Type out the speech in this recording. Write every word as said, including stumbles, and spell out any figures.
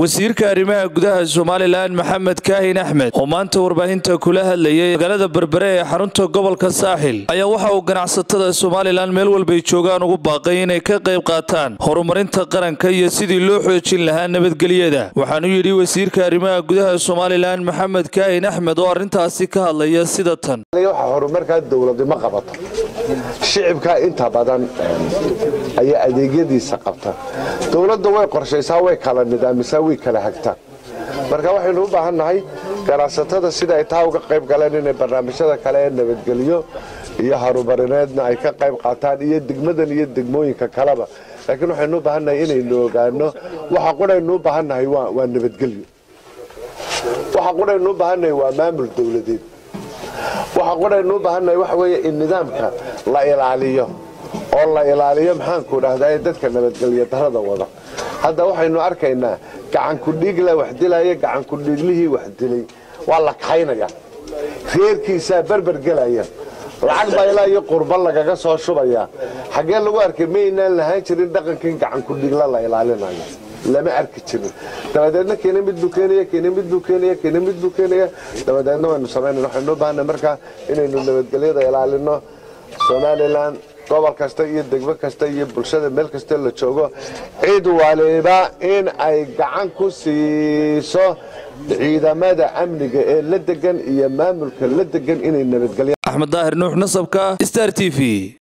wasiirka arrimaha gudaha Soomaaliland Maxamed Kaahin Axmed oo maanta warbaahinta kula hadlayay magaalada Berbera ee xarunta gobolka Saaxil ayaa waxa uu ganacsatada Soomaaliland meel walba ay joogaan ugu baaqay inay ka qayb qaataan horumarinta qaranka iyo sidii loo xoojin lahaa nabadgelyada. waxaan u yiri wasiirka arrimaha gudaha Soomaaliland Maxamed Kaahin Axmed oo arintaasi ka hadlaya sida tan. waxa horumarka dawladda ma qabato shicibka inta badan ayaa adeegyadiisa qabta dawladda way qorshaysaa way kala nidaamisa way kala hagtaa marka waxaynu u baahanahay ganacsatada sida ay taa uga qayb galeen in barnaamijyada kale ee nabadgelyo iyo horumarineedna ay ka qayb qaataan iyo degmadan iyo degmooyinka kaleba laakiin waxaynu u baahanahay inaynu ogaano waxa qodaynu u baahanahay waa waa nabadgelyo waxa qodaynu u baahanahay waa maamul dawladeed waxa qodaynu u baahanahay wax weeye in nidaamka la ilaaliyo oo la ilaaliyo maxaan ku raahdaa dadka nabadgelyo darada wada hadda waxaynu arkaynaa gacan ku dhiig la wax dilaya gacan ku dhiiglihii wax dilay waa la kaynaya reerkiisa barbar galaya lacag bayla iyo qurban lagaga soo shubaya xagee lagu arkay meeynan lahaan jirin dhaqankan gacan ku dhiig la ilaalinayo lama arki jirin dabadeedna keenay mid bukeeniya keenay mid bukeeniya keenay mid bukeeniya dabadeedna waynu sameynaa waxaynu u baahnaa marka inaynu nabadgelyada ilaalino Soomaaliland gobol kasta iyo degmo kasta iyo bulshada meel kasta la joogo cid waliba in ay gacan ku siiso ciidamada amniga ee la degan iyo maamulka la degan inay nabadgelyo. Axmed Daahir Nuux Nasabka Star T V.